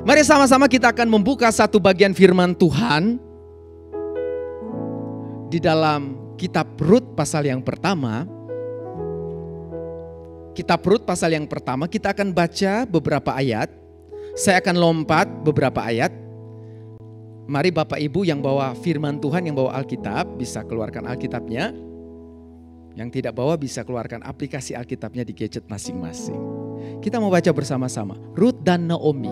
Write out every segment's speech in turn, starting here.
Mari sama-sama kita akan membuka satu bagian firman Tuhan di dalam kitab Rut pasal yang pertama. Kitab Rut pasal yang pertama kita akan baca beberapa ayat. Saya akan lompat beberapa ayat. Mari Bapak Ibu yang bawa firman Tuhan, yang bawa Alkitab bisa keluarkan Alkitabnya. Yang tidak bawa bisa keluarkan aplikasi Alkitabnya di gadget masing-masing. Kita mau baca bersama-sama. Rut dan Naomi.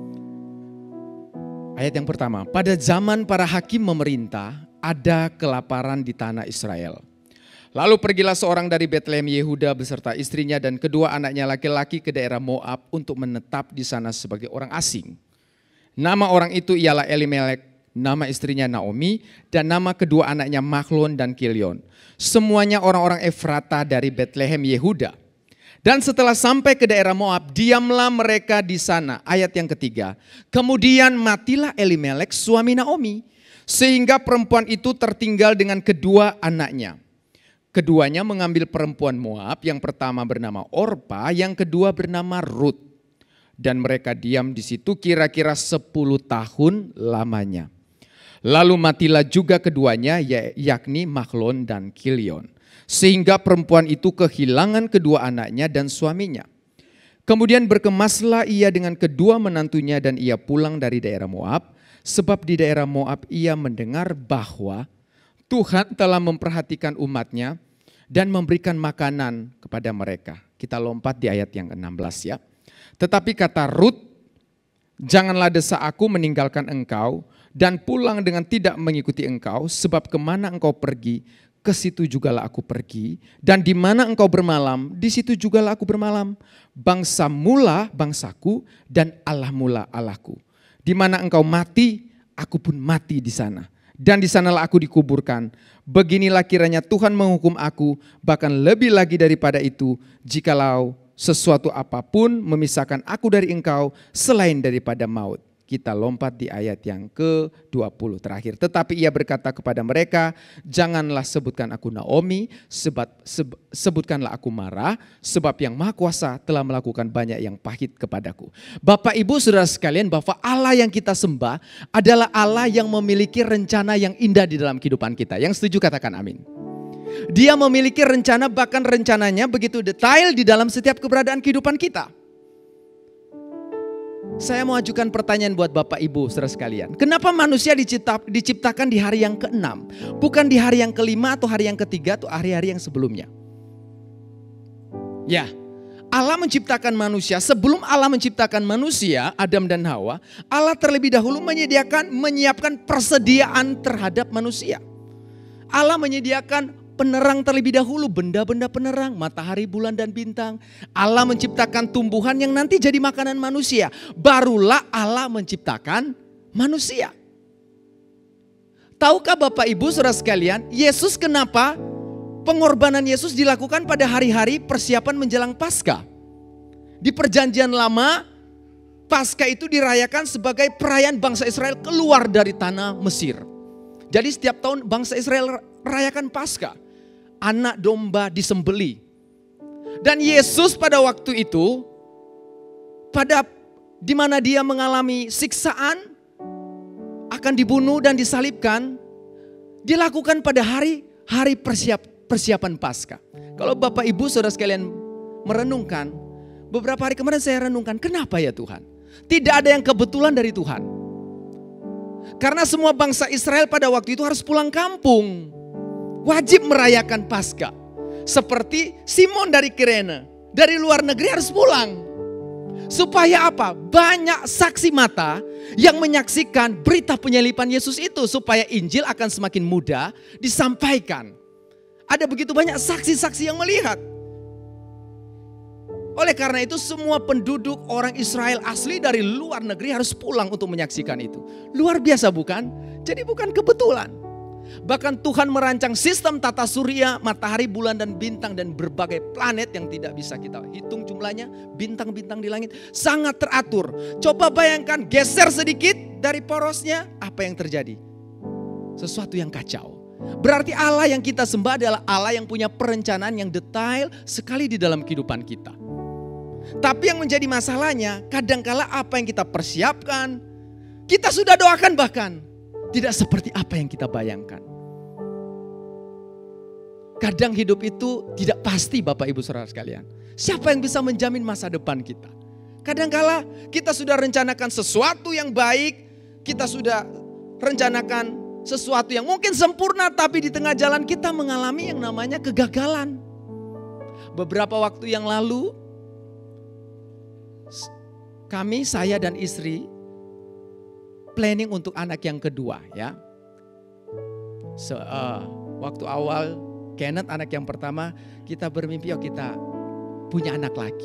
Ayat yang pertama. Pada zaman para hakim memerintah, ada kelaparan di tanah Israel. Lalu pergilah seorang dari Betlehem Yehuda beserta istrinya dan kedua anaknya laki-laki ke daerah Moab untuk menetap di sana sebagai orang asing. Nama orang itu ialah Elimelek, nama istrinya Naomi, dan nama kedua anaknya Mahlon dan Kilion. Semuanya orang-orang Efrata dari Betlehem Yehuda. Dan setelah sampai ke daerah Moab, diamlah mereka di sana. Ayat yang ketiga. Kemudian matilah Elimelek suami Naomi, sehingga perempuan itu tertinggal dengan kedua anaknya. Keduanya mengambil perempuan Moab, yang pertama bernama Orpa, yang kedua bernama Rut. Dan mereka diam di situ kira-kira 10 tahun lamanya. Lalu matilah juga keduanya, yakni Mahlon dan Kilion. Sehingga perempuan itu kehilangan kedua anaknya dan suaminya. Kemudian berkemaslah ia dengan kedua menantunya dan ia pulang dari daerah Moab. Sebab di daerah Moab ia mendengar bahwa Tuhan telah memperhatikan umatnya dan memberikan makanan kepada mereka. Kita lompat di ayat yang ke-16 ya. Tetapi kata Rut, janganlah desak aku meninggalkan engkau dan pulang dengan tidak mengikuti engkau, sebab kemana engkau pergi, ke situ jugalah aku pergi, dan di mana engkau bermalam, di situ jugalah aku bermalam. Bangsa mula bangsaku dan Allah mula Allahku. Di mana engkau mati, aku pun mati di sana. Dan di sanalah aku dikuburkan. Beginilah kiranya Tuhan menghukum aku, bahkan lebih lagi daripada itu, jikalau sesuatu apapun memisahkan aku dari engkau selain daripada maut. Kita lompat di ayat yang ke-20 terakhir. Tetapi ia berkata kepada mereka, janganlah sebutkan aku Naomi, sebutkanlah aku Mara, sebab yang Maha Kuasa telah melakukan banyak yang pahit kepadaku. Bapak Ibu Saudara sekalian, bahwa Allah yang kita sembah adalah Allah yang memiliki rencana yang indah di dalam kehidupan kita. Yang setuju katakan amin. Dia memiliki rencana, bahkan rencananya begitu detail di dalam setiap keberadaan kehidupan kita. Saya mau ajukan pertanyaan buat Bapak Ibu saudara sekalian. Kenapa manusia diciptakan di hari yang ke-6? Bukan di hari yang ke-5 atau hari yang ke-3 atau hari-hari yang sebelumnya? Ya, Allah menciptakan manusia. Sebelum Allah menciptakan manusia, Adam dan Hawa, Allah terlebih dahulu menyiapkan persediaan terhadap manusia. Allah menyediakan penerang terlebih dahulu, benda-benda penerang, matahari, bulan, dan bintang. Allah menciptakan tumbuhan yang nanti jadi makanan manusia. Barulah Allah menciptakan manusia. Tahukah Bapak Ibu saudara sekalian, Yesus kenapa pengorbanan Yesus dilakukan pada hari-hari persiapan menjelang Paskah? Di perjanjian lama, Paskah itu dirayakan sebagai perayaan bangsa Israel keluar dari tanah Mesir. Jadi setiap tahun bangsa Israel rayakan Paskah. Anak domba disembeli. Dan Yesus pada waktu itu, di mana dia mengalami siksaan, akan dibunuh dan disalibkan, dilakukan pada hari persiapan Paskah. Kalau Bapak Ibu saudara sekalian merenungkan, beberapa hari kemarin saya renungkan, kenapa ya Tuhan? Tidak ada yang kebetulan dari Tuhan. Karena semua bangsa Israel pada waktu itu harus pulang kampung. Wajib merayakan Paskah. Seperti Simon dari Kirene, dari luar negeri harus pulang. Supaya apa? Banyak saksi mata yang menyaksikan berita penyaliban Yesus itu. Supaya Injil akan semakin mudah disampaikan. Ada begitu banyak saksi-saksi yang melihat. Oleh karena itu semua penduduk orang Israel asli dari luar negeri harus pulang untuk menyaksikan itu. Luar biasa bukan? Jadi bukan kebetulan. Bahkan Tuhan merancang sistem tata surya, matahari, bulan, dan bintang, dan berbagai planet yang tidak bisa kita hitung jumlahnya. Bintang-bintang di langit sangat teratur. Coba bayangkan geser sedikit dari porosnya, apa yang terjadi? Sesuatu yang kacau. Berarti Allah yang kita sembah adalah Allah yang punya perencanaan yang detail sekali di dalam kehidupan kita. Tapi yang menjadi masalahnya, kadangkala apa yang kita persiapkan, kita sudah doakan bahkan, tidak seperti apa yang kita bayangkan. Kadang hidup itu tidak pasti Bapak Ibu Saudara sekalian. Siapa yang bisa menjamin masa depan kita? Kadangkala kita sudah rencanakan sesuatu yang baik, kita sudah rencanakan sesuatu yang mungkin sempurna, tapi di tengah jalan kita mengalami yang namanya kegagalan. Beberapa waktu yang lalu, saya dan istri planning untuk anak yang kedua ya. Waktu awal Kenneth anak yang pertama, kita bermimpi kita punya anak lagi.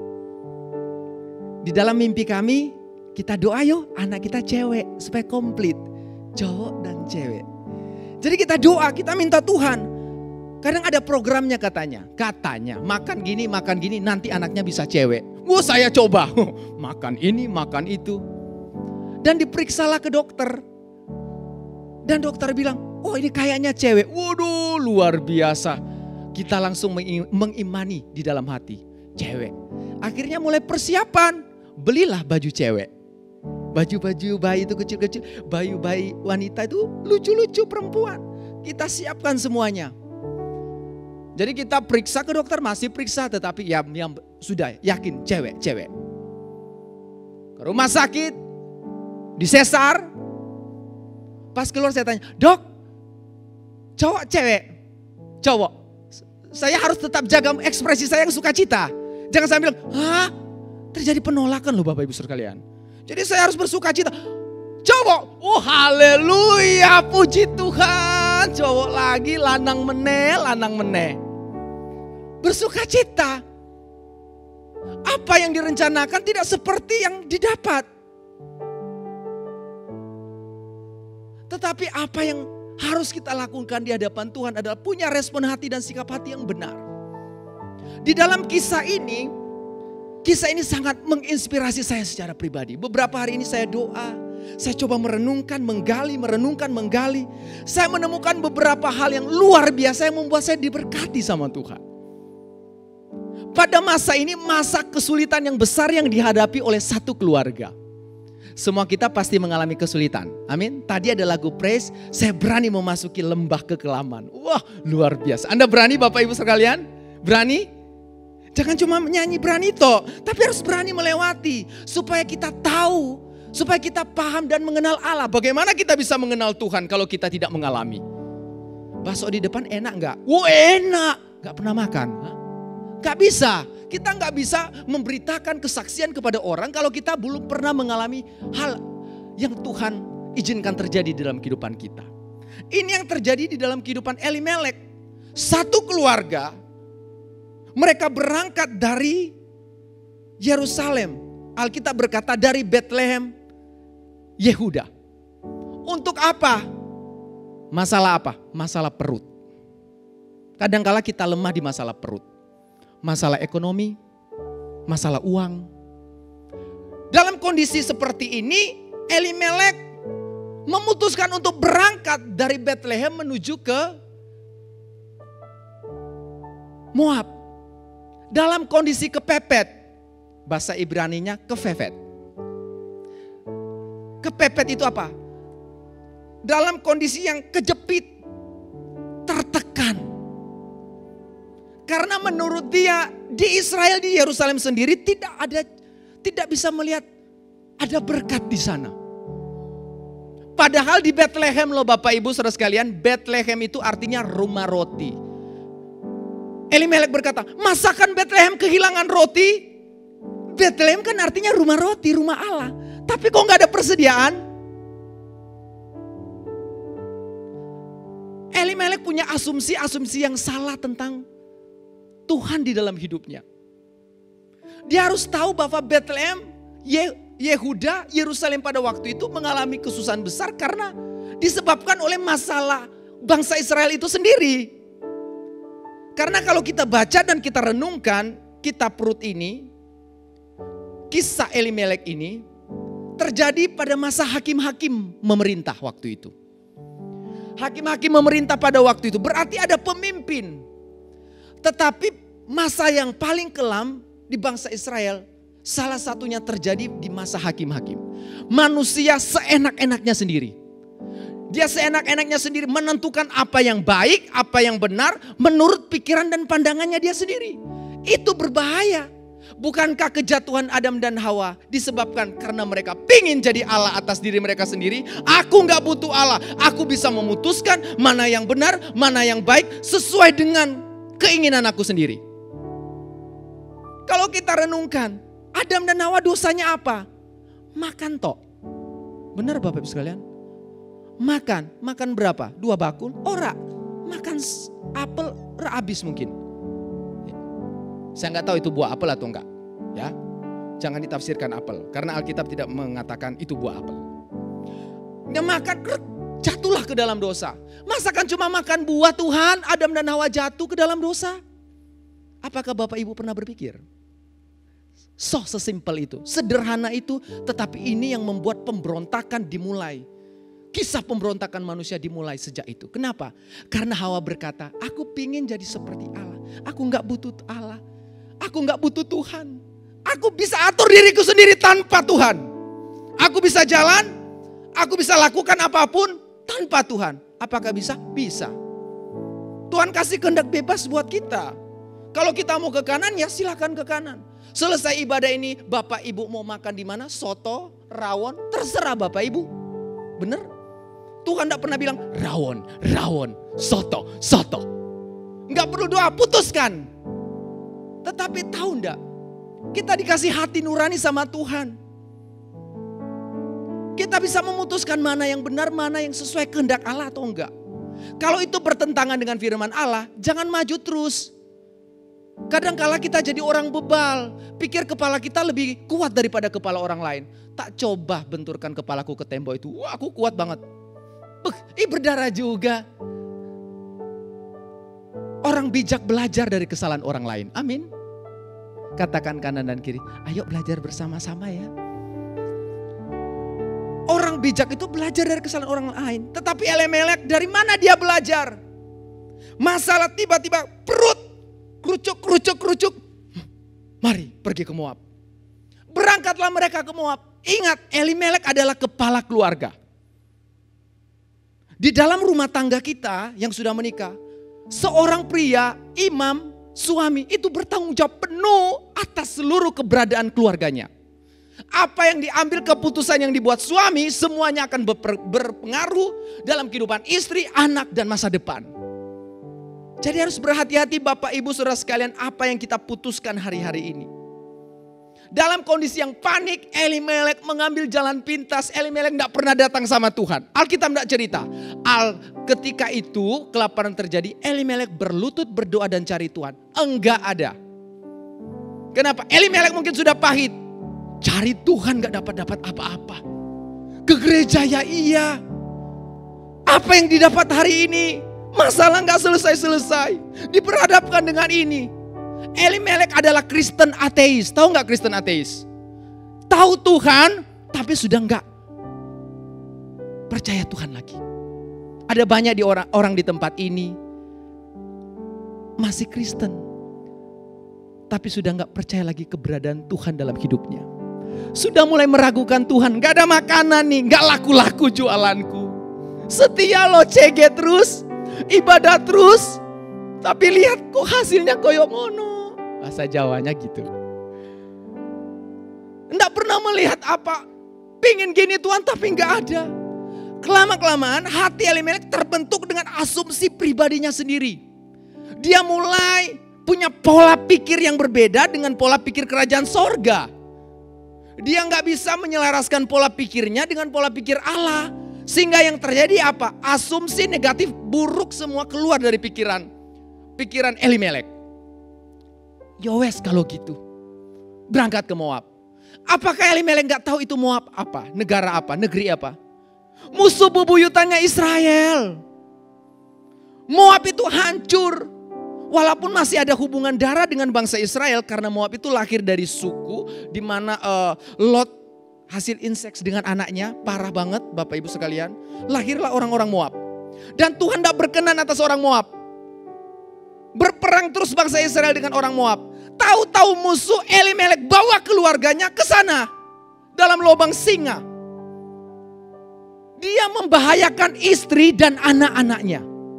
Di dalam mimpi kami, kita doa yuk anak kita cewek supaya komplit. Cowok dan cewek. Jadi kita doa, kita minta Tuhan. Kadang ada programnya katanya makan gini nanti anaknya bisa cewek. Wah saya coba, makan ini makan itu. Dan diperiksalah ke dokter. Dan dokter bilang, oh ini kayaknya cewek. Waduh luar biasa. Kita langsung mengimani di dalam hati, cewek. Akhirnya mulai persiapan, belilah baju cewek. Baju-baju bayi itu kecil-kecil, baju bayi wanita itu lucu-lucu perempuan. Kita siapkan semuanya. Jadi kita periksa ke dokter, masih periksa tetapi yang sudah yakin cewek. Ke rumah sakit, disesar. Pas keluar saya tanya, dok, cowok cewek? Cowok. Saya harus tetap jaga ekspresi saya yang sukacita. Jangan saya bilang, hah? Terjadi penolakan loh Bapak Ibu sekalian. Jadi saya harus bersukacita. Cowok, oh haleluya, puji Tuhan. Cowok lagi, lanang meneh. Bersukacita. Apa yang direncanakan tidak seperti yang didapat. Tetapi apa yang harus kita lakukan di hadapan Tuhan adalah punya respon hati dan sikap hati yang benar. Di dalam kisah ini sangat menginspirasi saya secara pribadi. Beberapa hari ini saya doa, saya coba merenungkan, menggali. Saya menemukan beberapa hal yang luar biasa yang membuat saya diberkati sama Tuhan. Pada masa ini, masa kesulitan yang besar yang dihadapi oleh satu keluarga. Semua kita pasti mengalami kesulitan. Amin. Tadi ada lagu praise, saya berani memasuki lembah kekelaman. Wah, luar biasa. Anda berani Bapak Ibu sekalian? Berani? Jangan cuma menyanyi berani toh, tapi harus berani melewati. Supaya kita tahu, supaya kita paham dan mengenal Allah. Bagaimana kita bisa mengenal Tuhan kalau kita tidak mengalami? Bakso di depan enak gak? Enak. Gak pernah makan. Gak bisa. Kita gak bisa memberitakan kesaksian kepada orang kalau kita belum pernah mengalami hal yang Tuhan izinkan terjadi di dalam kehidupan kita. Ini yang terjadi di dalam kehidupan Elimelek. Satu keluarga, mereka berangkat dari Yerusalem. Alkitab berkata dari Bethlehem, Yehuda. Untuk apa? Masalah apa? Masalah perut. Kadangkala kita lemah di masalah perut. Masalah ekonomi, masalah uang. Dalam kondisi seperti ini, Elimelek memutuskan untuk berangkat dari Bethlehem menuju ke Moab. Dalam kondisi kepepet, bahasa Ibraninya kefefet. Kepepet itu apa? Dalam kondisi yang kejepit, tertekan. Karena menurut dia di Israel, di Yerusalem sendiri tidak bisa melihat ada berkat di sana. Padahal di Bethlehem loh Bapak Ibu saudara sekalian, Bethlehem itu artinya rumah roti. Elimelek berkata, masakan Bethlehem kehilangan roti? Bethlehem kan artinya rumah roti, rumah Allah. Tapi kok gak ada persediaan? Elimelek punya asumsi yang salah tentang Tuhan di dalam hidupnya. Dia harus tahu bahwa Bethlehem, Yehuda, Yerusalem pada waktu itu mengalami kesusahan besar karena disebabkan oleh masalah bangsa Israel itu sendiri. Karena kalau kita baca dan kita renungkan kitab Rut ini, kisah Elimelek ini terjadi pada masa hakim-hakim memerintah waktu itu. Hakim-hakim memerintah pada waktu itu berarti ada pemimpin. Tetapi masa yang paling kelam di bangsa Israel, salah satunya terjadi di masa hakim-hakim. Manusia seenak-enaknya sendiri. Dia seenak-enaknya sendiri menentukan apa yang baik, apa yang benar menurut pikiran dan pandangannya dia sendiri. Itu berbahaya. Bukankah kejatuhan Adam dan Hawa disebabkan karena mereka pingin jadi Allah atas diri mereka sendiri? Aku gak butuh Allah. Aku bisa memutuskan mana yang benar, mana yang baik sesuai dengan keinginan aku sendiri. Kalau kita renungkan, Adam dan Hawa dosanya apa? Makan tok. Benar Bapak Ibu sekalian? Makan berapa? 2 bakul? Ora. Makan apel habis mungkin. Saya nggak tahu itu buah apel atau enggak. Ya, jangan ditafsirkan apel karena Alkitab tidak mengatakan itu buah apel. Dia makan, jatuhlah ke dalam dosa. Masa kan cuma makan buah Tuhan, Adam dan Hawa jatuh ke dalam dosa? Apakah Bapak Ibu pernah berpikir? Sesimpel itu, sederhana itu, tetapi ini yang membuat pemberontakan dimulai. Kisah pemberontakan manusia dimulai sejak itu. Kenapa? Karena Hawa berkata, aku pingin jadi seperti Allah. Aku gak butuh Allah. Aku gak butuh Tuhan. Aku bisa atur diriku sendiri tanpa Tuhan. Aku bisa jalan. Aku bisa lakukan apapun tanpa Tuhan. Apakah bisa? Bisa. Tuhan kasih kehendak bebas buat kita. Kalau kita mau ke kanan ya silakan ke kanan. Selesai ibadah ini Bapak Ibu mau makan di mana? Soto, rawon, terserah Bapak Ibu. Bener? Tuhan tidak pernah bilang rawon, soto. Nggak perlu doa, putuskan. Tetapi tahu enggak? Kita dikasih hati nurani sama Tuhan. Kita bisa memutuskan mana yang benar, mana yang sesuai kehendak Allah atau enggak. Kalau itu bertentangan dengan firman Allah, jangan maju terus. Kadang-kala kita jadi orang bebal. Pikir kepala kita lebih kuat daripada kepala orang lain. Tak coba benturkan kepalaku ke tembok itu. Wah, aku kuat banget. Berdarah juga. Orang bijak belajar dari kesalahan orang lain. Amin. Katakan kanan dan kiri, ayo belajar bersama-sama ya. Orang bijak itu belajar dari kesalahan orang lain. Tetapi Elimelek dari mana dia belajar? Masalah tiba-tiba perut kerucuk. Mari pergi ke Moab. Berangkatlah mereka ke Moab. Ingat, Elimelek adalah kepala keluarga. Di dalam rumah tangga kita yang sudah menikah, seorang pria, imam, suami itu bertanggung jawab penuh atas seluruh keberadaan keluarganya. Apa yang diambil keputusan yang dibuat suami semuanya akan berpengaruh dalam kehidupan istri, anak dan masa depan. Jadi harus berhati-hati Bapak Ibu Saudara sekalian apa yang kita putuskan hari-hari ini. Dalam kondisi yang panik, Elimelek mengambil jalan pintas. Elimelek tidak pernah datang sama Tuhan. Alkitab tidak cerita. Ketika itu kelaparan terjadi, Elimelek berlutut berdoa dan cari Tuhan. Enggak ada. Kenapa? Elimelek mungkin sudah pahit. Cari Tuhan gak dapat apa-apa. Ke gereja ya iya. Apa yang didapat hari ini? Masalah gak selesai-selesai. Diperhadapkan dengan ini. Elimelek adalah Kristen ateis. Tahu gak Kristen ateis? Tahu Tuhan tapi sudah gak percaya Tuhan lagi. Ada banyak orang di tempat ini masih Kristen tapi sudah gak percaya lagi keberadaan Tuhan dalam hidupnya. Sudah mulai meragukan Tuhan. Gak ada makanan nih, gak laku-laku jualanku. Setia lo CG terus, ibadah terus, tapi lihat kok hasilnya koyo ngono. Bahasa Jawanya gitu. Nggak pernah melihat apa. Pingin gini Tuhan tapi nggak ada. Kelama-kelamaan hati Elimelek terbentuk dengan asumsi pribadinya sendiri. Dia mulai punya pola pikir yang berbeda dengan pola pikir kerajaan sorga. Dia nggak bisa menyelaraskan pola pikirnya dengan pola pikir Allah. Sehingga yang terjadi apa? Asumsi negatif buruk semua keluar dari pikiran Elimelek. Yowes kalau gitu. Berangkat ke Moab. Apakah Elimelek gak tahu itu Moab apa? Negara apa? Negeri apa? Musuh bebuyutannya Israel. Moab itu hancur. Walaupun masih ada hubungan darah dengan bangsa Israel. Karena Moab itu lahir dari suku. Di mana Lot hasil inseks dengan anaknya. Parah banget Bapak Ibu sekalian. Lahirlah orang-orang Moab. Dan Tuhan gak berkenan atas orang Moab. Berperang terus bangsa Israel dengan orang Moab. Tahu-tahu musuh Elimelek bawa keluarganya ke sana. Dalam lubang singa. Dia membahayakan istri dan anak-anaknya.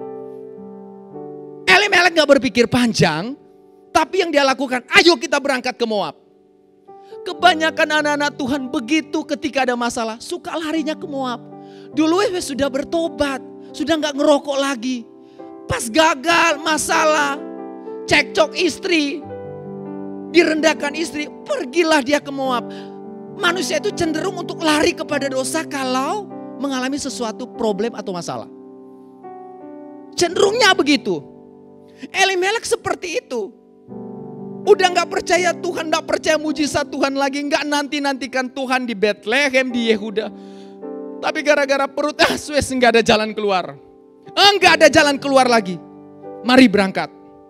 Elimelek gak berpikir panjang. Tapi yang dia lakukan, ayo kita berangkat ke Moab. Kebanyakan anak-anak Tuhan begitu ketika ada masalah, suka larinya ke Moab. Dulu sudah bertobat, sudah gak ngerokok lagi. Pas gagal masalah, cekcok istri, direndahkan istri, pergilah dia ke Moab. Manusia itu cenderung untuk lari kepada dosa kalau mengalami sesuatu problem atau masalah. Cenderungnya begitu. Elimelek seperti itu. Udah gak percaya Tuhan, gak percaya mujizat Tuhan lagi. Gak nanti-nantikan Tuhan di Bethlehem, di Yehuda. Tapi gara-gara perut, Suez gak ada jalan keluar. Gak ada jalan keluar lagi. Mari berangkat.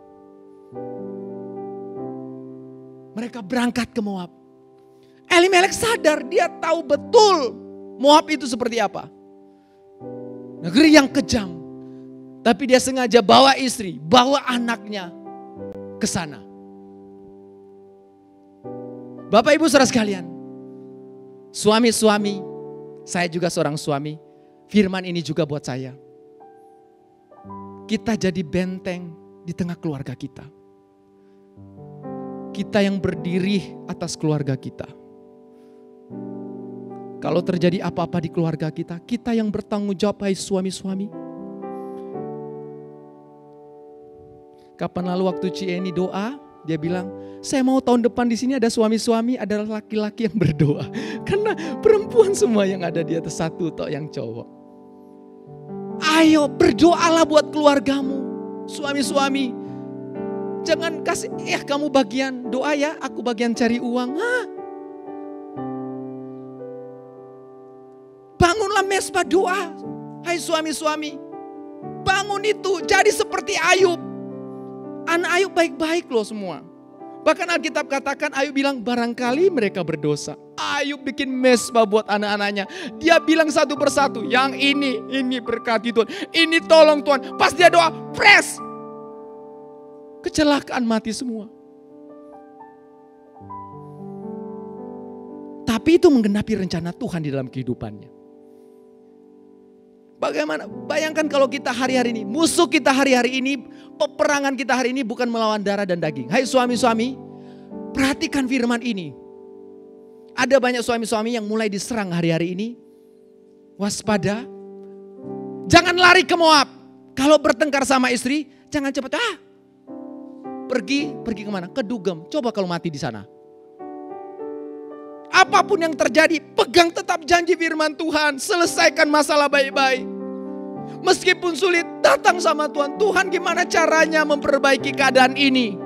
Mereka berangkat ke Moab. Elimelek sadar, dia tahu betul Moab itu seperti apa. Negeri yang kejam. Tapi dia sengaja bawa istri, bawa anaknya ke sana. Bapak Ibu saudara sekalian, suami-suami, saya juga seorang suami, firman ini juga buat saya. Kita jadi benteng di tengah keluarga kita. Kita yang berdiri atas keluarga kita. Kalau terjadi apa-apa di keluarga kita, kita yang bertanggung jawab, hai suami-suami. Kapan lalu waktu Cieni doa, dia bilang, saya mau tahun depan di sini ada suami-suami, adalah laki-laki yang berdoa. Karena perempuan semua yang ada di atas satu toh yang cowok. Ayo berdoalah buat keluargamu, suami-suami. Jangan kasih, kamu bagian doa ya, aku bagian cari uang. Bangunlah mesbah doa, hai suami-suami. Bangun itu, jadi seperti Ayub. Anak Ayub baik-baik loh semua. Bahkan Alkitab katakan Ayub bilang barangkali mereka berdosa. Ayub bikin mesbah buat anak-anaknya. Dia bilang satu persatu, yang ini berkati Tuhan. Ini tolong Tuhan. Pas dia doa, press. Kecelakaan mati semua. Tapi itu menggenapi rencana Tuhan di dalam kehidupannya. Bagaimana? Bayangkan kalau kita hari-hari ini, musuh kita hari-hari ini, peperangan kita hari ini bukan melawan darah dan daging. Hai suami-suami, perhatikan firman ini. Ada banyak suami-suami yang mulai diserang hari-hari ini. Waspada. Jangan lari ke Moab. Kalau bertengkar sama istri, jangan cepat. Pergi kemana? Ke Dugem. Coba kalau mati di sana. Apapun yang terjadi, pegang tetap janji firman Tuhan. Selesaikan masalah baik-baik. Meskipun sulit, datang sama Tuhan. Tuhan gimana caranya memperbaiki keadaan ini?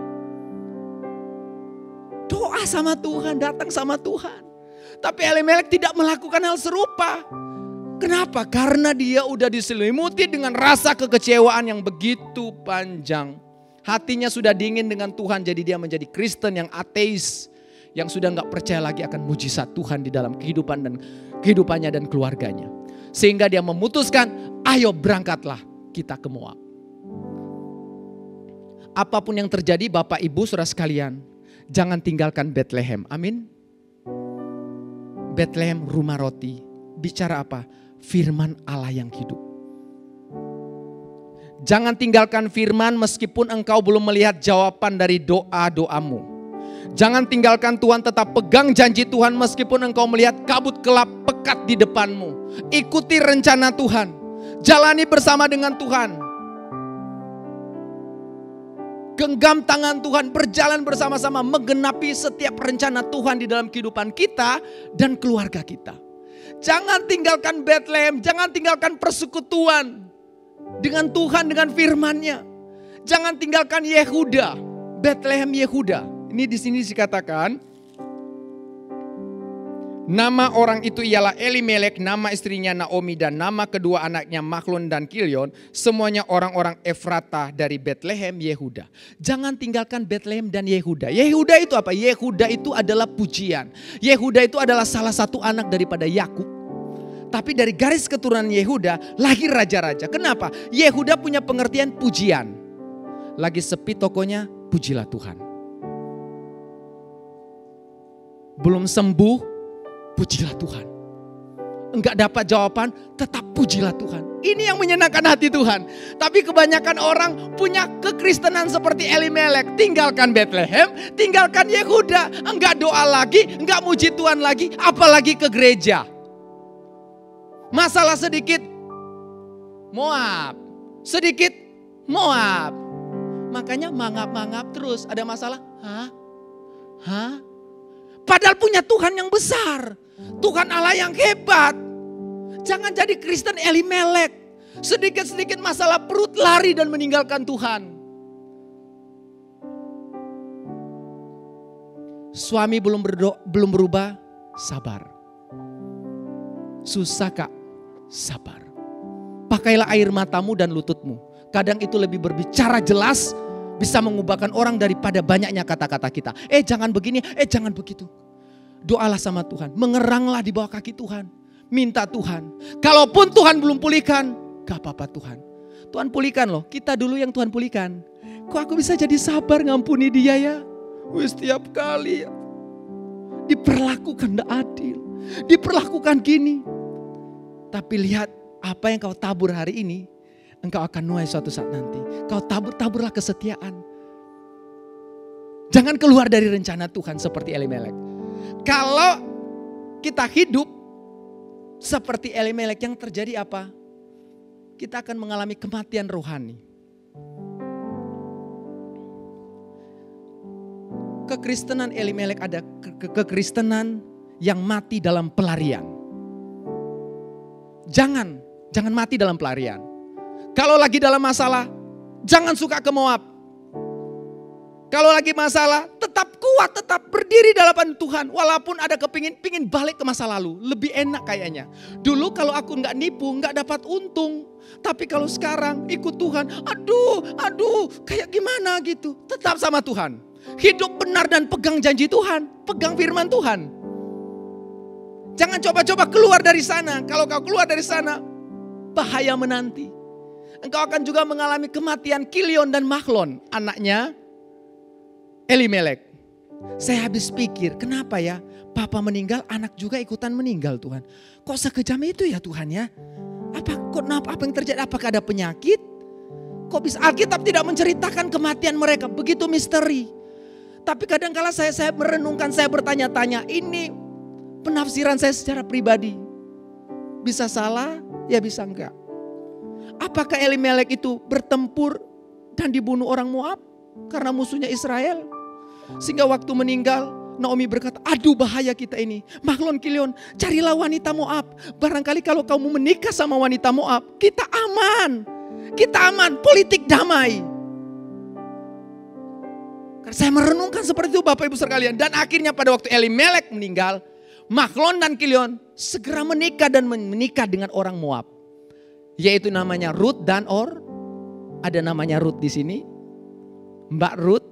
Doa sama Tuhan, datang sama Tuhan. Tapi Elimelek tidak melakukan hal serupa. Kenapa? Karena dia udah diselimuti dengan rasa kekecewaan yang begitu panjang. Hatinya sudah dingin dengan Tuhan, jadi dia menjadi Kristen yang ateis. Yang sudah gak percaya lagi akan mujizat Tuhan di dalam kehidupannya dan keluarganya. Sehingga dia memutuskan, ayo berangkatlah kita ke Moab. Apapun yang terjadi Bapak Ibu saudara sekalian, jangan tinggalkan Bethlehem. Amin. Bethlehem rumah roti. Bicara apa? Firman Allah yang hidup. Jangan tinggalkan firman meskipun engkau belum melihat jawaban dari doa-doamu. Jangan tinggalkan Tuhan, tetap pegang janji Tuhan meskipun engkau melihat kabut gelap pekat di depanmu. Ikuti rencana Tuhan. Jalani bersama dengan Tuhan. Genggam tangan Tuhan, berjalan bersama-sama menggenapi setiap rencana Tuhan di dalam kehidupan kita dan keluarga kita. Jangan tinggalkan Bethlehem, jangan tinggalkan persekutuan dengan Tuhan, dengan firman-Nya. Jangan tinggalkan Yehuda, Bethlehem Yehuda. Ini di sini dikatakan nama orang itu ialah Elimelek, nama istrinya Naomi dan nama kedua anaknya Mahlon dan Kilion, semuanya orang-orang Efrata dari Bethlehem Yehuda. Jangan tinggalkan Bethlehem dan Yehuda. Yehuda itu apa? Yehuda itu adalah pujian. Yehuda itu adalah salah satu anak daripada Yakub. Tapi dari garis keturunan Yehuda lahir raja-raja. Kenapa? Yehuda punya pengertian pujian. Lagi sepi tokonya, pujilah Tuhan. Belum sembuh, pujilah Tuhan. Enggak dapat jawaban, tetap pujilah Tuhan. Ini yang menyenangkan hati Tuhan. Tapi kebanyakan orang punya kekristenan seperti Elimelek. Tinggalkan Bethlehem, tinggalkan Yehuda. Enggak doa lagi, enggak muji Tuhan lagi, apalagi ke gereja. Masalah sedikit, Moab. Sedikit, Moab. Makanya mangap-mangap terus. Ada masalah, Hah? Padahal punya Tuhan yang besar. Tuhan Allah yang hebat. Jangan jadi Kristen Elimelek. Sedikit-sedikit masalah perut lari dan meninggalkan Tuhan. Suami belum berubah, sabar. Susah Kak, sabar. Pakailah air matamu dan lututmu. Kadang itu lebih berbicara jelas, bisa mengubahkan orang daripada banyaknya kata-kata kita. Jangan begini, jangan begitu. Doalah sama Tuhan, mengeranglah di bawah kaki Tuhan. Minta Tuhan. Kalaupun Tuhan belum pulihkan, gak apa-apa Tuhan. Tuhan pulihkan loh, kita dulu yang Tuhan pulihkan. Kok aku bisa jadi sabar ngampuni dia ya? Setiap kali diperlakukan gak adil. Diperlakukan gini. Tapi lihat apa yang kau tabur hari ini, engkau akan nuai suatu saat nanti. Kau taburlah kesetiaan. Jangan keluar dari rencana Tuhan seperti Elimelek. Kalau kita hidup seperti Elimelek, yang terjadi apa? Kita akan mengalami kematian rohani. Kekristenan Elimelek ada kekristenan yang mati dalam pelarian. Jangan mati dalam pelarian. Kalau lagi dalam masalah, jangan suka ke Moab. Kalau lagi masalah, tetap kuat, tetap berdiri di hadapan Tuhan. Walaupun ada pingin balik ke masa lalu. Lebih enak kayaknya. Dulu kalau aku nggak nipu, nggak dapat untung. Tapi kalau sekarang ikut Tuhan, aduh, kayak gimana gitu. Tetap sama Tuhan. Hidup benar dan pegang janji Tuhan. Pegang firman Tuhan. Jangan coba-coba keluar dari sana. Kalau kau keluar dari sana, bahaya menanti. Engkau akan juga mengalami kematian Kilion dan Mahlon, anaknya Elimelek. Saya habis pikir, kenapa ya papa meninggal, anak juga ikutan meninggal Tuhan. Kok sekejam itu ya Tuhan ya? Apa yang terjadi? Apakah ada penyakit? Kok bisa Alkitab tidak menceritakan kematian mereka? Begitu misteri. Tapi kadang-kala saya merenungkan, saya bertanya-tanya. Ini penafsiran saya secara pribadi. Bisa salah, ya bisa enggak. Apakah Elimelek itu bertempur dan dibunuh orang Moab karena musuhnya Israel? Sehingga waktu meninggal, Naomi berkata, aduh bahaya kita ini. Mahlon, Kilion, carilah wanita Moab. Barangkali kalau kamu menikah sama wanita Moab, kita aman. Kita aman, politik damai. Karena saya merenungkan seperti itu Bapak Ibu sekalian. Dan akhirnya pada waktu Elimelek meninggal, Mahlon dan Kilion segera menikah dan menikah dengan orang Moab. Yaitu namanya Ruth dan Ada namanya Ruth di sini. Mbak Ruth,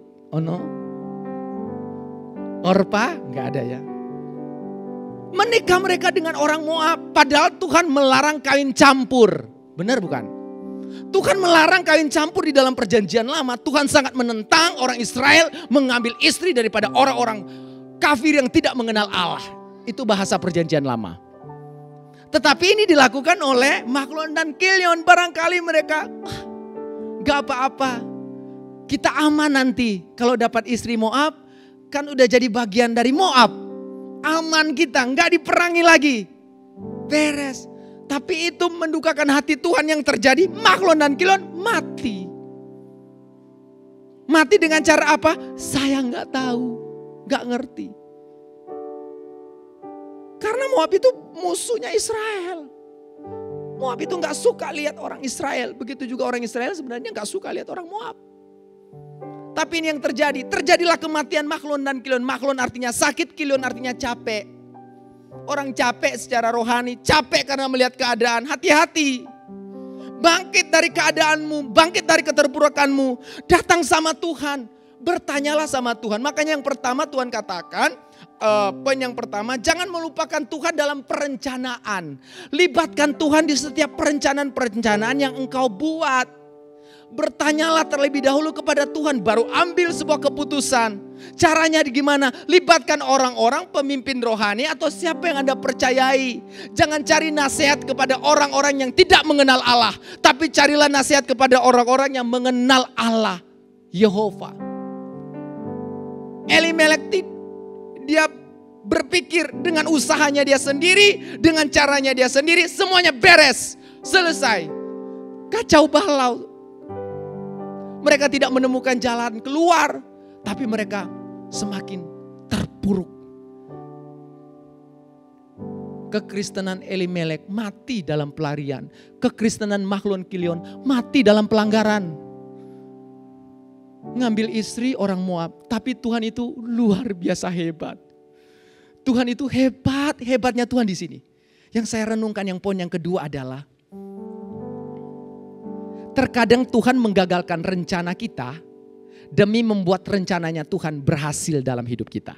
Orpa, enggak ada ya. Menikah mereka dengan orang Moab. Padahal Tuhan melarang kawin campur. Benar bukan? Tuhan melarang kawin campur di dalam perjanjian lama. Tuhan sangat menentang orang Israel mengambil istri daripada orang-orang kafir yang tidak mengenal Allah. Itu bahasa perjanjian lama. Tetapi ini dilakukan oleh Mahlon dan Kilion. Barangkali mereka, gak apa-apa. Kita aman nanti kalau dapat istri Moab. Kan udah jadi bagian dari Moab. Aman kita, gak diperangi lagi. Beres. Tapi itu mendukakan hati Tuhan yang terjadi. Mahlon dan Kilion mati. Mati dengan cara apa? Saya gak tahu. Gak ngerti. Karena Moab itu musuhnya Israel. Moab itu gak suka lihat orang Israel. Begitu juga orang Israel sebenarnya gak suka lihat orang Moab. Tapi ini yang terjadi. Terjadilah kematian Mahlon dan Kilion. Mahlon artinya sakit, Kilion artinya capek. Orang capek secara rohani. Capek karena melihat keadaan. Hati-hati. Bangkit dari keadaanmu. Bangkit dari keterpurukanmu. Datang sama Tuhan. Bertanyalah sama Tuhan. Makanya yang pertama Tuhan katakan. Poin yang pertama, jangan melupakan Tuhan dalam perencanaan. Libatkan Tuhan di setiap perencanaan-perencanaan yang engkau buat. Bertanyalah terlebih dahulu kepada Tuhan, baru ambil sebuah keputusan. Caranya gimana? Libatkan orang-orang, pemimpin rohani atau siapa yang Anda percayai. Jangan cari nasihat kepada orang-orang yang tidak mengenal Allah. Tapi carilah nasihat kepada orang-orang yang mengenal Allah, Yehova. Elimelek dia berpikir dengan usahanya dia sendiri, dengan caranya dia sendiri, semuanya beres, selesai. Kacau balau. Mereka tidak menemukan jalan keluar, tapi mereka semakin terpuruk. Kekristenan Elimelek mati dalam pelarian. Kekristenan Mahlon Kilion mati dalam pelanggaran. Ngambil istri orang Moab, tapi Tuhan itu luar biasa hebat. Tuhan itu hebat, hebatnya Tuhan di sini. Yang saya renungkan yang poin yang kedua adalah terkadang Tuhan menggagalkan rencana kita demi membuat rencananya Tuhan berhasil dalam hidup kita.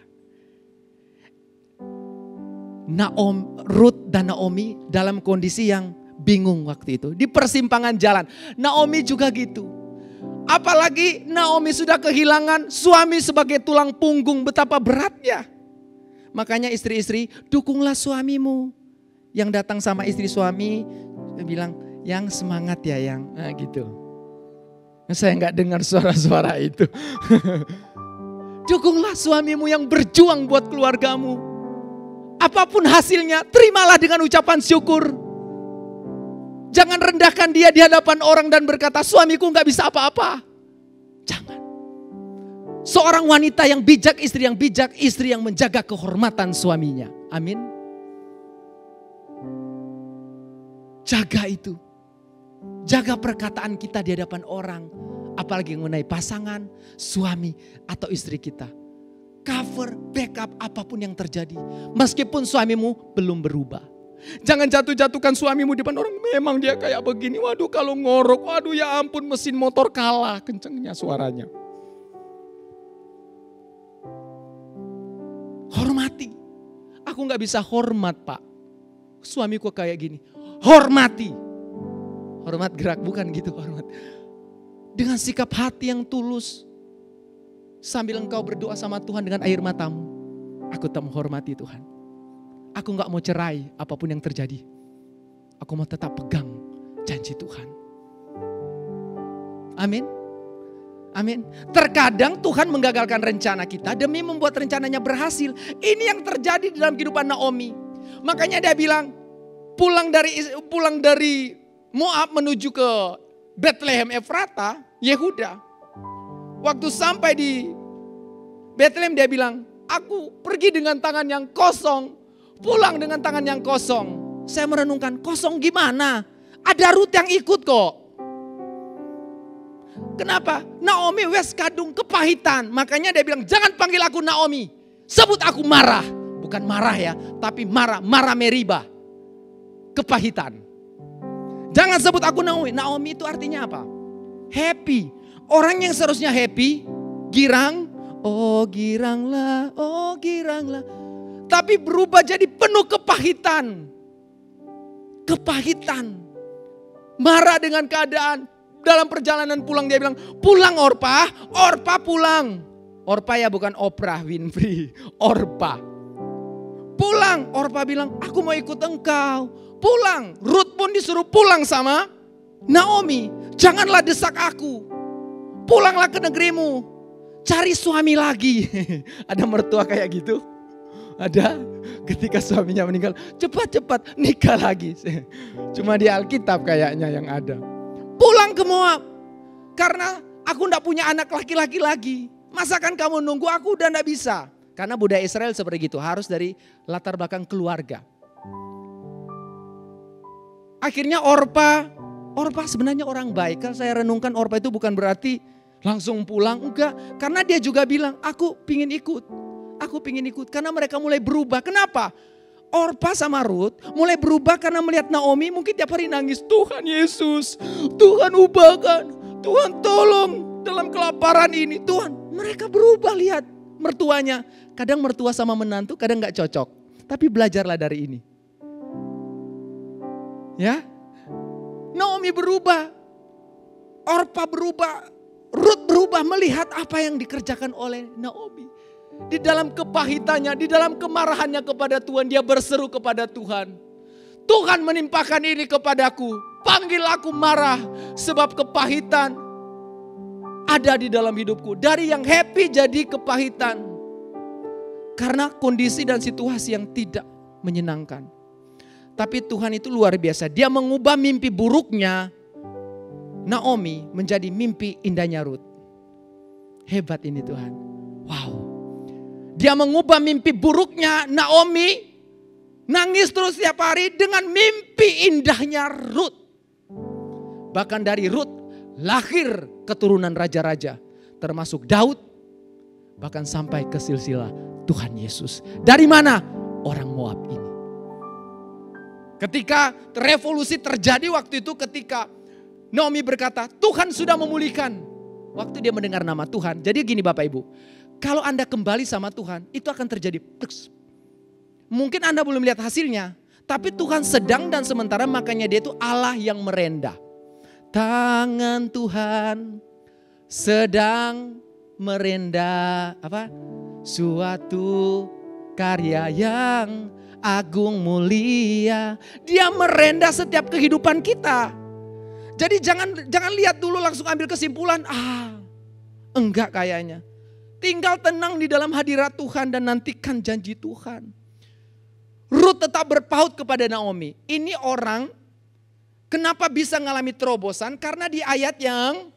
Ruth dan Naomi dalam kondisi yang bingung waktu itu. Di persimpangan jalan. Naomi juga gitu. Apalagi Naomi sudah kehilangan suami sebagai tulang punggung, betapa beratnya. Makanya istri-istri, dukunglah suamimu. Yang datang sama istri suami, dia bilang, yang semangat ya yang, nah gitu. Saya nggak dengar suara-suara itu. Dukunglah suamimu yang berjuang buat keluargamu. Apapun hasilnya, terimalah dengan ucapan syukur. Jangan rendahkan dia di hadapan orang dan berkata, suamiku nggak bisa apa-apa. Jangan. Seorang wanita yang bijak, istri yang menjaga kehormatan suaminya. Amin. Jaga itu. Jaga perkataan kita di hadapan orang. Apalagi mengenai pasangan, suami atau istri kita. Cover, backup apapun yang terjadi. Meskipun suamimu belum berubah. Jangan jatuh-jatuhkan suamimu di depan orang. Memang dia kayak begini. Waduh kalau ngorok. Waduh ya ampun mesin motor kalah kencengnya suaranya. Hormati. Aku gak bisa hormat pak. Suamiku kayak gini. Hormati. Hormat gerak bukan gitu hormat. Dengan sikap hati yang tulus. Sambil engkau berdoa sama Tuhan dengan air matamu. Aku tak menghormati Tuhan. Aku gak mau cerai apapun yang terjadi. Aku mau tetap pegang janji Tuhan. Amin. Amin. Terkadang Tuhan menggagalkan rencana kita demi membuat rencananya berhasil. Ini yang terjadi dalam kehidupan Naomi. Makanya dia bilang pulang dari Moab menuju ke Bethlehem Efrata, Yehuda. Waktu sampai di Bethlehem dia bilang, aku pergi dengan tangan yang kosong, pulang dengan tangan yang kosong. Saya merenungkan, kosong gimana? Ada Ruth yang ikut kok. Kenapa? Naomi wes kadung kepahitan. Makanya dia bilang, jangan panggil aku Naomi. Sebut aku Marah. Bukan marah ya, tapi Marah Meriba. Kepahitan. Jangan sebut aku Naomi. Naomi itu artinya apa? Happy. Orang yang seharusnya happy, girang. Oh giranglah, oh giranglah. Tapi berubah jadi penuh kepahitan. Kepahitan. Marah dengan keadaan. Dalam perjalanan pulang dia bilang, pulang Orpa, Orpa pulang. Orpa ya bukan Oprah Winfrey, Orpa. Pulang, Orpa bilang, aku mau ikut engkau. Pulang, Ruth pun disuruh pulang sama Naomi. Janganlah desak aku. Pulanglah ke negerimu. Cari suami lagi. Ada mertua kayak gitu? Ada. Ketika suaminya meninggal, cepat-cepat nikah lagi. Cuma di Alkitab kayaknya yang ada. Pulang ke Moab. Karena aku gak punya anak laki-laki lagi. Masakan kamu nunggu aku udah gak bisa. Karena budaya Israel seperti itu. Harus dari latar belakang keluarga. Akhirnya Orpa sebenarnya orang baik. Kalau saya renungkan Orpa itu bukan berarti langsung pulang. Enggak. Karena dia juga bilang aku pingin ikut. Aku pingin ikut. Karena mereka mulai berubah. Kenapa? Orpa sama Ruth mulai berubah karena melihat Naomi mungkin tiap hari nangis. Tuhan Yesus, Tuhan ubahkan, Tuhan tolong dalam kelaparan ini. Tuhan, mereka berubah lihat mertuanya. Kadang mertua sama menantu kadang gak cocok. Tapi belajarlah dari ini. Ya, Naomi berubah, Orpa berubah. Rut berubah melihat apa yang dikerjakan oleh Naomi. Di dalam kepahitannya, di dalam kemarahannya kepada Tuhan, dia berseru kepada Tuhan. Tuhan menimpakan ini kepadaku, panggil aku marah sebab kepahitan ada di dalam hidupku. Dari yang happy jadi kepahitan. Karena kondisi dan situasi yang tidak menyenangkan. Tapi Tuhan itu luar biasa. Dia mengubah mimpi buruknya Naomi menjadi mimpi indahnya Rut. Hebat ini Tuhan. Wow. Dia mengubah mimpi buruknya Naomi, nangis terus setiap hari, dengan mimpi indahnya Rut. Bahkan dari Rut lahir keturunan raja-raja, termasuk Daud, bahkan sampai ke silsilah Tuhan Yesus. Dari mana? Orang Moab ini. Ketika revolusi terjadi waktu itu, ketika Naomi berkata, Tuhan sudah memulihkan. Waktu dia mendengar nama Tuhan. Jadi gini Bapak Ibu, kalau Anda kembali sama Tuhan, itu akan terjadi. Mungkin Anda belum lihat hasilnya, tapi Tuhan sedang dan sementara, makanya dia itu Allah yang merendah. Tangan Tuhan sedang merendah suatu karya yang agung mulia. Dia merendah setiap kehidupan kita. Jadi jangan lihat dulu langsung ambil kesimpulan, enggak kayaknya. Tinggal tenang di dalam hadirat Tuhan dan nantikan janji Tuhan. Rut tetap berpaut kepada Naomi. Ini orang kenapa bisa mengalami terobosan? Karena di ayat yang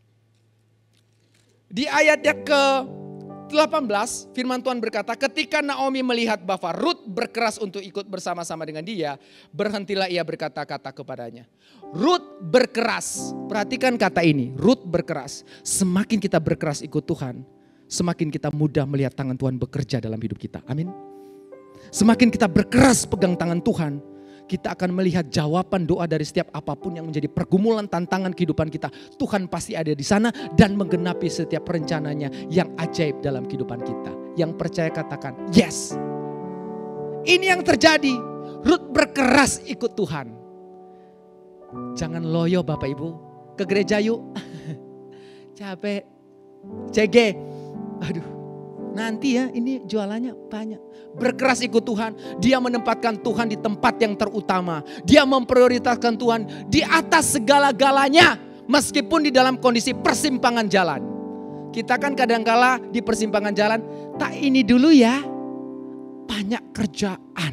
ke-18 firman Tuhan berkata, ketika Naomi melihat bahwa Rut berkeras untuk ikut bersama-sama dengan dia, berhentilah ia berkata-kata kepadanya. Rut berkeras, perhatikan kata ini, Rut berkeras. Semakin kita berkeras ikut Tuhan, semakin kita mudah melihat tangan Tuhan bekerja dalam hidup kita. Amin. Semakin kita berkeras pegang tangan Tuhan, kita akan melihat jawaban doa dari setiap apapun yang menjadi pergumulan tantangan kehidupan kita. Tuhan pasti ada di sana dan menggenapi setiap rencananya yang ajaib dalam kehidupan kita. Yang percaya katakan, yes. Ini yang terjadi. Rut berkeras ikut Tuhan. Jangan loyo Bapak Ibu. Ke gereja yuk. Capek. CG. Aduh. Nanti ya ini jualannya banyak. Berkeras ikut Tuhan. Dia menempatkan Tuhan di tempat yang terutama. Dia memprioritaskan Tuhan di atas segala-galanya. Meskipun di dalam kondisi persimpangan jalan. Kita kan kadangkala di persimpangan jalan. Tak ini dulu ya. Banyak kerjaan.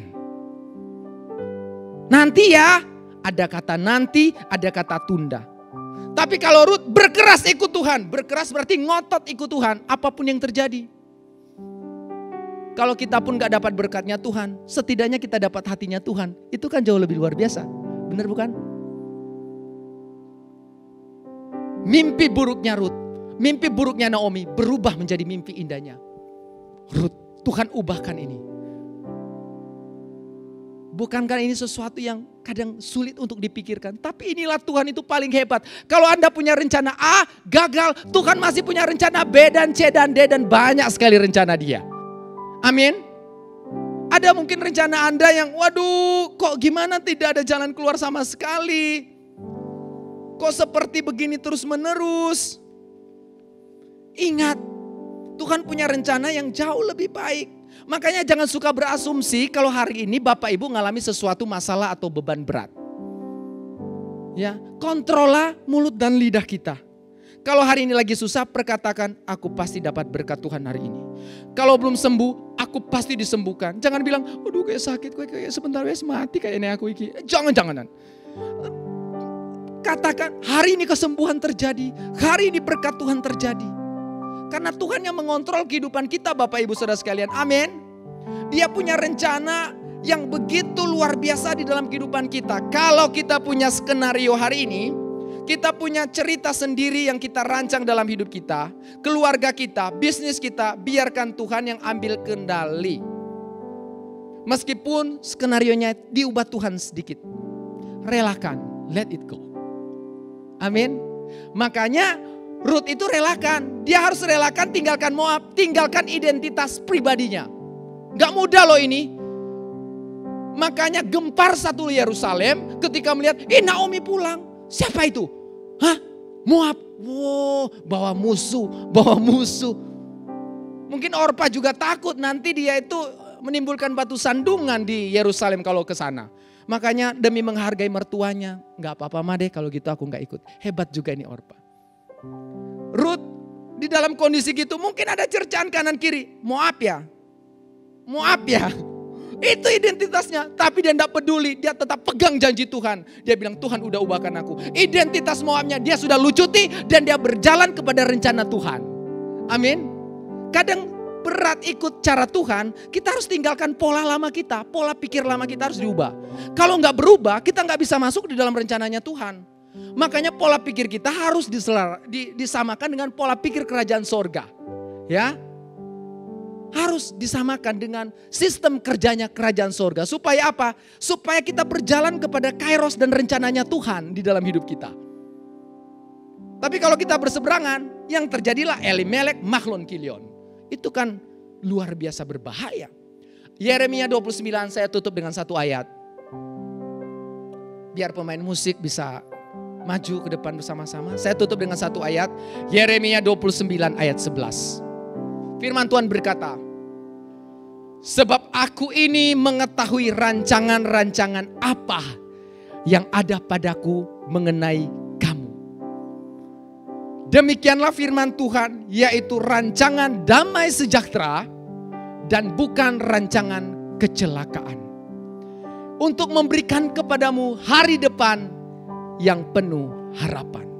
Nanti ya. Ada kata nanti, ada kata tunda. Tapi kalau Rut berkeras ikut Tuhan. Berkeras berarti ngotot ikut Tuhan. Apapun yang terjadi. Kalau kita pun gak dapat berkatnya Tuhan, setidaknya kita dapat hatinya Tuhan. Itu kan jauh lebih luar biasa. Benar bukan? Mimpi buruknya Rut, mimpi buruknya Naomi berubah menjadi mimpi indahnya Rut. Tuhan ubahkan ini. Bukankah ini sesuatu yang kadang sulit untuk dipikirkan. Tapi inilah Tuhan itu paling hebat. Kalau Anda punya rencana A, gagal. Tuhan masih punya rencana B dan C dan D dan banyak sekali rencana dia. Amin. Ada mungkin rencana Anda yang waduh kok gimana tidak ada jalan keluar sama sekali. Kok seperti begini terus menerus. Ingat Tuhan punya rencana yang jauh lebih baik. Makanya jangan suka berasumsi kalau hari ini Bapak Ibu mengalami sesuatu masalah atau beban berat. Ya, kontrollah mulut dan lidah kita. Kalau hari ini lagi susah, perkatakan, aku pasti dapat berkat Tuhan hari ini. Kalau belum sembuh, aku pasti disembuhkan. Jangan bilang, aduh kayak sakit, kayak sebentar wes mati kayaknya aku iki. Jangan-janganan. Katakan, hari ini kesembuhan terjadi. Hari ini berkat Tuhan terjadi. Karena Tuhan yang mengontrol kehidupan kita Bapak Ibu Saudara sekalian. Amin. Dia punya rencana yang begitu luar biasa di dalam kehidupan kita. Kalau kita punya skenario hari ini, kita punya cerita sendiri yang kita rancang dalam hidup kita, keluarga kita, bisnis kita, biarkan Tuhan yang ambil kendali. Meskipun skenarionya diubah Tuhan sedikit, relakan, let it go. Amin. Makanya Rut itu relakan, dia harus relakan tinggalkan Moab, tinggalkan identitas pribadinya. Gak mudah loh ini. Makanya gempar satu Yerusalem ketika melihat, Naomi pulang. Siapa itu? Hah? Moab, wow, bawa musuh. Mungkin Orpa juga takut nanti dia itu menimbulkan batu sandungan di Yerusalem kalau ke sana. Makanya demi menghargai mertuanya, nggak apa-apa mah deh kalau gitu aku nggak ikut. Hebat juga ini Orpa. Ruth di dalam kondisi gitu mungkin ada cercaan kanan kiri. Moab ya. Itu identitasnya, tapi dia tidak peduli, dia tetap pegang janji Tuhan. Dia bilang Tuhan udah ubahkan aku. Identitas Moabnya dia sudah lucuti dan dia berjalan kepada rencana Tuhan. Amin. Kadang berat ikut cara Tuhan, kita harus tinggalkan pola lama kita, pola pikir lama kita harus diubah. Kalau nggak berubah, kita nggak bisa masuk di dalam rencananya Tuhan. Makanya pola pikir kita harus disamakan dengan pola pikir kerajaan sorga. Ya. Harus disamakan dengan sistem kerjanya kerajaan sorga. Supaya apa? Supaya kita berjalan kepada kairos dan rencananya Tuhan di dalam hidup kita. Tapi kalau kita berseberangan, yang terjadilah Elimelek, Mahlon, Kilion. Itu kan luar biasa berbahaya. Yeremia 29 saya tutup dengan satu ayat. Biar pemain musik bisa maju ke depan bersama-sama. Saya tutup dengan satu ayat. Yeremia 29 ayat 11. Firman Tuhan berkata, sebab aku ini mengetahui rancangan-rancangan apa yang ada padaku mengenai kamu. Demikianlah firman Tuhan, yaitu rancangan damai sejahtera dan bukan rancangan kecelakaan. Untuk memberikan kepadamu hari depan yang penuh harapan.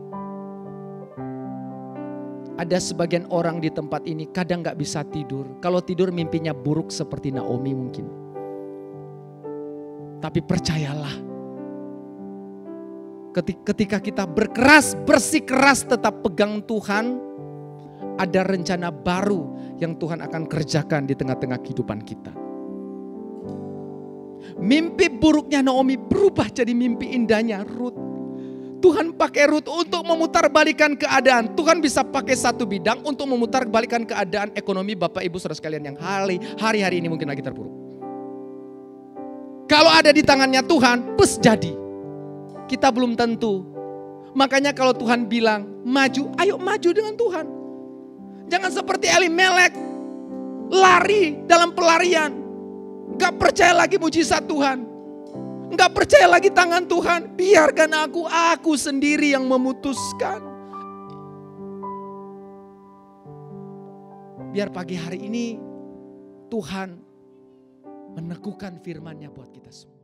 Ada sebagian orang di tempat ini kadang gak bisa tidur. Kalau tidur mimpinya buruk seperti Naomi mungkin. Tapi percayalah. Ketika kita bersikeras tetap pegang Tuhan. Ada rencana baru yang Tuhan akan kerjakan di tengah-tengah kehidupan kita. Mimpi buruknya Naomi berubah jadi mimpi indahnya Ruth. Tuhan pakai Ruth untuk memutarbalikan keadaan. Tuhan bisa pakai satu bidang untuk memutarbalikan keadaan ekonomi Bapak Ibu Saudara sekalian yang hari-hari ini mungkin lagi terpuruk. Kalau ada di tangannya Tuhan, pes jadi. Kita belum tentu. Makanya kalau Tuhan bilang maju, ayo maju dengan Tuhan. Jangan seperti Elimelek, lari dalam pelarian. Gak percaya lagi mujizat Tuhan. Gak percaya lagi tangan Tuhan. Biarkan aku sendiri yang memutuskan. Biar pagi hari ini Tuhan meneguhkan firman-Nya buat kita semua.